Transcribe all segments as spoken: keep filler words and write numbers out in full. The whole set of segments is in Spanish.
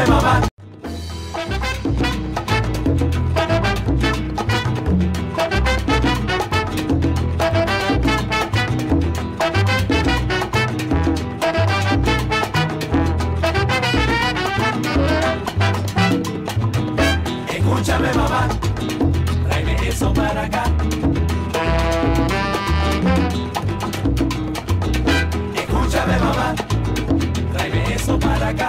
Escúchame, mamá. Escúchame, mamá, tráeme eso para acá. Escúchame, mamá, tráeme eso para acá.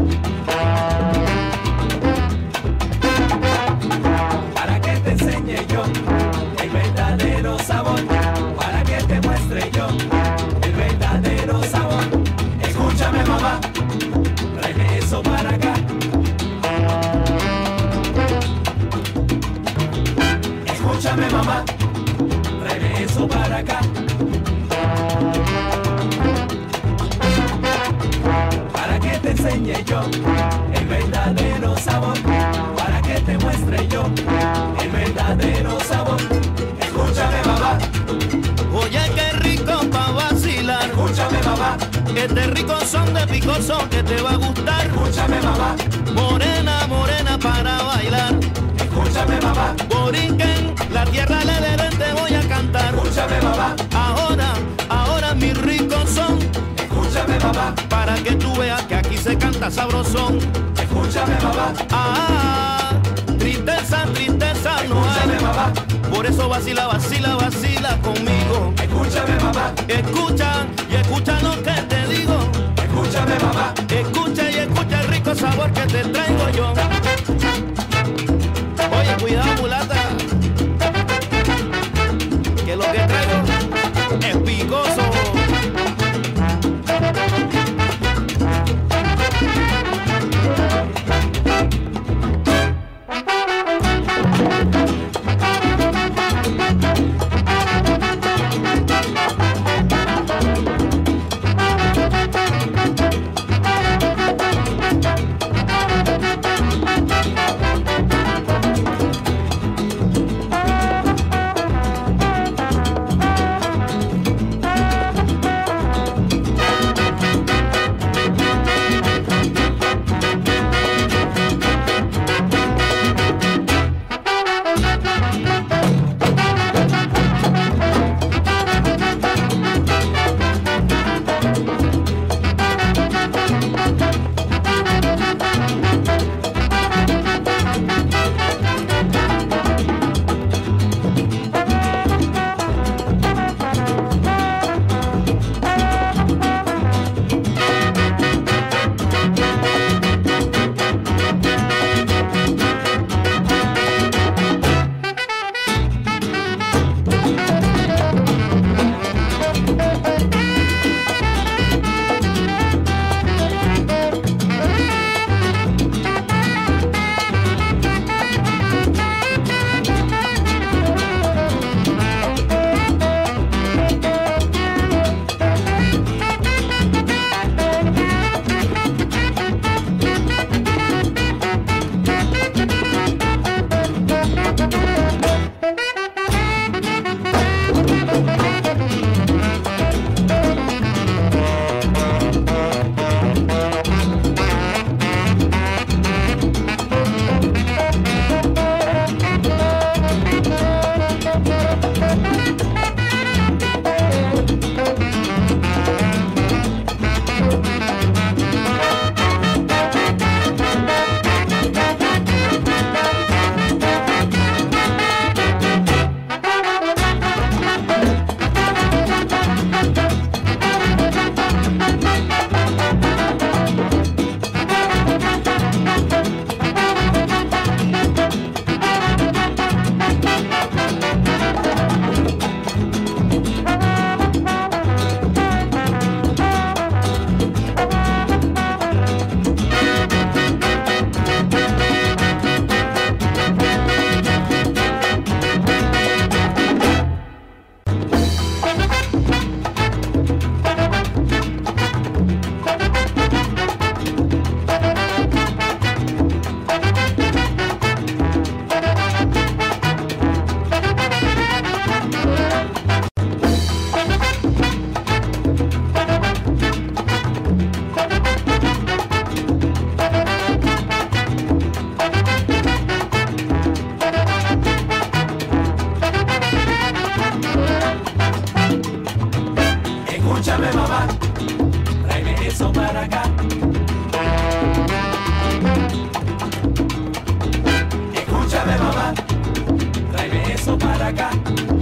Para que te enseñe yo el verdadero sabor, para que te muestre yo el verdadero sabor. Escúchame, mamá, tráeme eso para acá. Escúchame, mamá, tráeme eso para acá. Para que te enseñe yo el verdadero sabor, para que te muestre yo el verdadero sabor. Escúchame, mamá. Oye, qué rico pa' vacilar. Escúchame, mamá. Este rico son de picoso que te va a gustar. Escúchame, mamá. Morena, morena para bailar. Escúchame, mamá. Borinquen, la tierra le deben, te voy a cantar. Escúchame, mamá. Ahora, ahora mi rico son. Escúchame, mamá. Para que tú veas que aquí se canta sabrosón. Escúchame, mamá. Ah, tristeza, tristeza no Escúchame, hay. mamá. Por eso vacila, vacila, vacila conmigo. Escúchame, mamá. Escucha y escucha lo que te digo. Escúchame, mamá. Escucha y escucha el rico sabor que te traigo yo. Oye, cuidado, mulata, que lo que traigo es picoso. para acá. Escúchame mamá, tráeme eso para acá.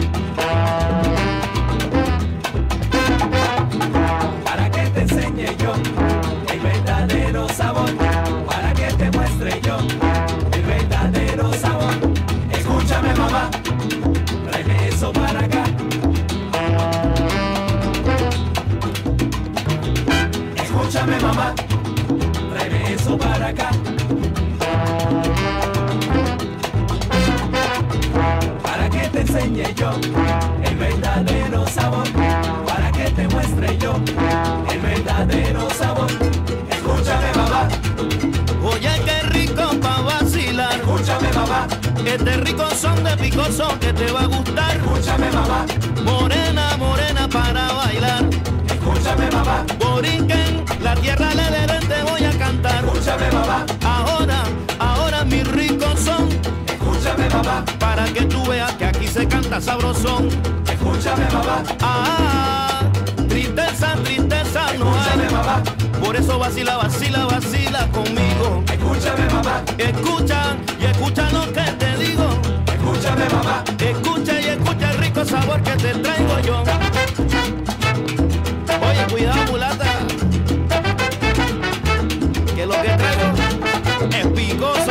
Para que te enseñe yo el verdadero sabor, para que te muestre yo el verdadero sabor. Escúchame mamá, tráeme eso para acá. Escúchame mamá, tráeme eso para acá. Para que te enseñe yo el verdadero sabor, para que te muestre yo el verdadero sabor. Escúchame mamá, Oye, qué rico pa' vacilar. escúchame mamá, Este rico son de picoso que te va a gustar. escúchame mamá, Morena, morena para bailar. escúchame mamá, Borinquen, la tierra le deben te voy a cantar. escúchame mamá, Ahora, ahora mis ricos son. escúchame mamá, Para que tú veas que aquí se canta sabrosón. escúchame mamá, Ah, tristeza, tristeza no escúchame hay. mamá, Por eso vacila, vacila, vacila conmigo. escúchame mamá, Escucha y escucha lo que te digo. escúchame mamá, Escucha y escucha el rico sabor que te traigo yo. Oye, cuidado mulata, que lo que traigo es picoso.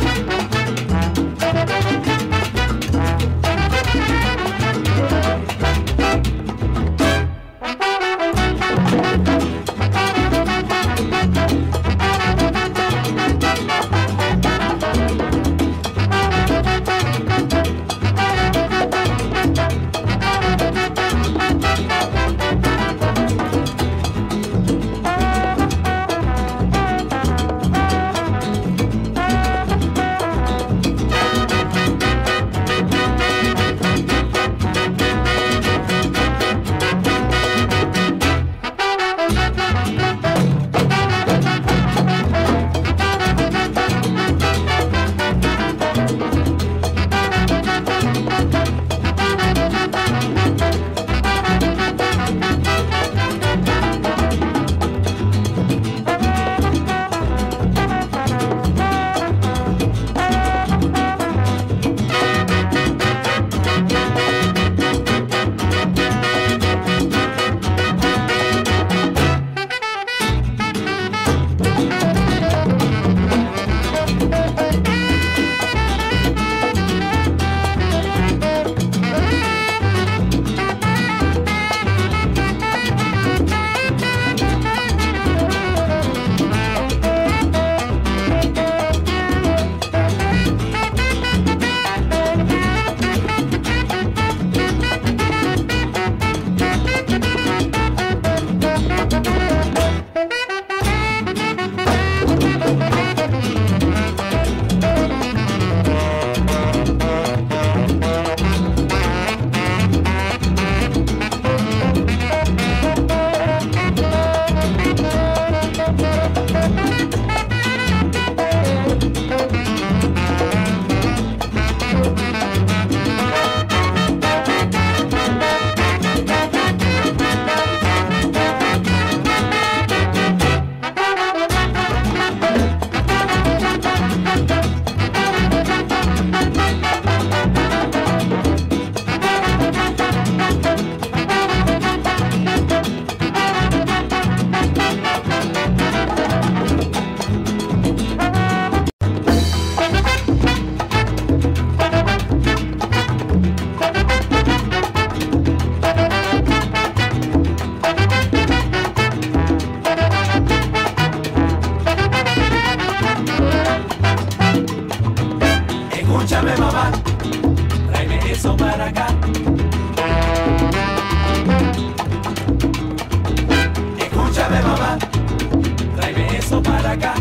escúchame mamá, tráeme eso para acá. Escúchame mamá, tráeme eso para acá.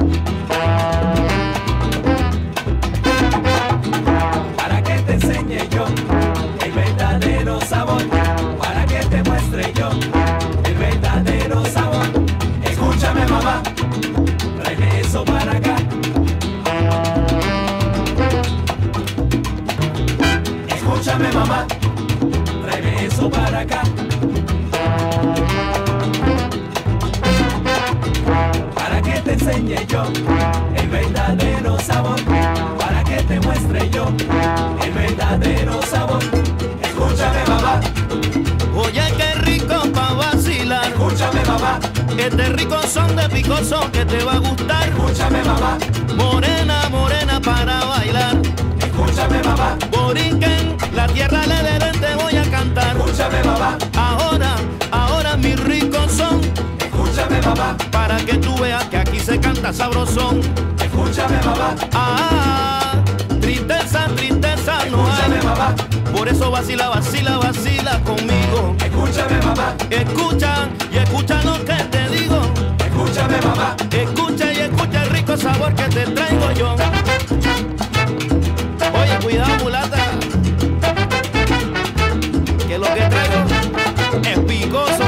Para que te enseñe yo el verdadero sabor, para que te muestre yo el verdadero sabor. Escúchame mamá, tráeme eso para acá. Escúchame mamá, tráeme eso para acá. enseñe yo el verdadero sabor, para que te muestre yo el verdadero sabor. Escúchame, mamá. Oye, qué rico pa' vacilar. Escúchame, mamá. Este rico son de picoso que te va a gustar. Escúchame, mamá. Morena, morena para bailar. Escúchame, mamá. Borinquen, la tierra de Derwent te voy a cantar. Escúchame, mamá. Ahora, ahora mis ricos son. Escúchame, mamá. Para que tú veas que aquí se canta sabrosón. Escúchame, mamá. Ah, tristeza, tristeza no Escúchame, hay. mamá. Por eso vacila, vacila, vacila conmigo. Escúchame, mamá. Escucha y escucha lo que te digo. Escúchame, mamá. Escucha y escucha el rico sabor que te traigo yo. Oye, cuidado, mulata, que lo que traigo es picoso.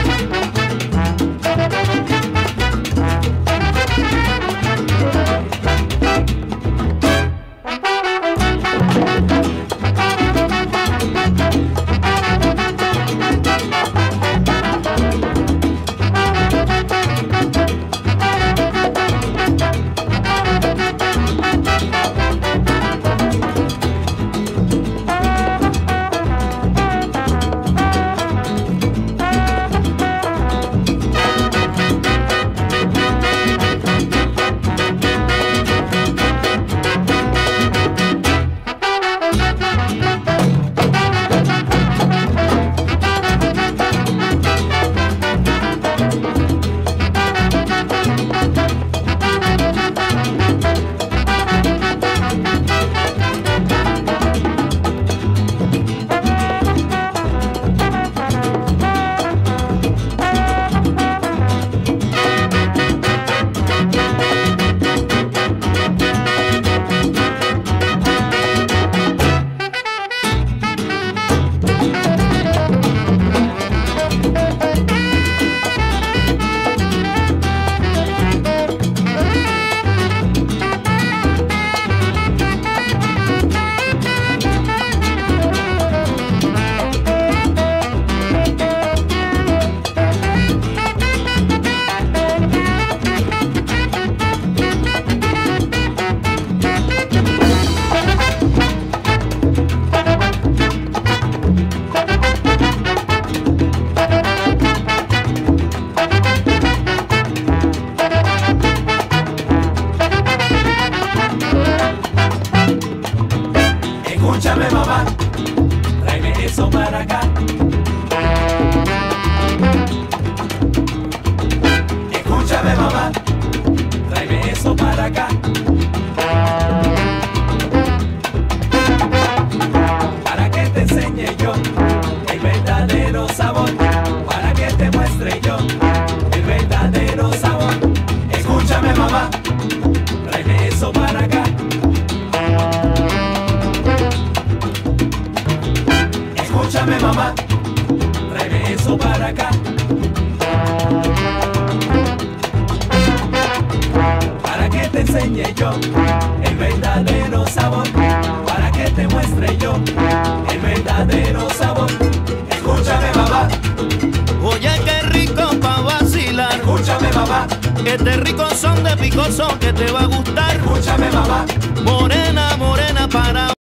Escúchame, mamá, tráeme eso para acá. Escúchame, mamá, tráeme eso para acá. Para que te enseñe yo el verdadero sabor, para que te muestre yo el verdadero sabor. Escúchame, mamá, tráeme eso para acá. Escúchame, mamá, tráeme eso para acá. Para que te enseñe yo el verdadero sabor, para que te muestre yo el verdadero sabor. Escúchame, mamá. Oye, qué rico pa' vacilar. Escúchame, mamá. Este rico son de picoso que te va a gustar. Escúchame, mamá. Morena, morena para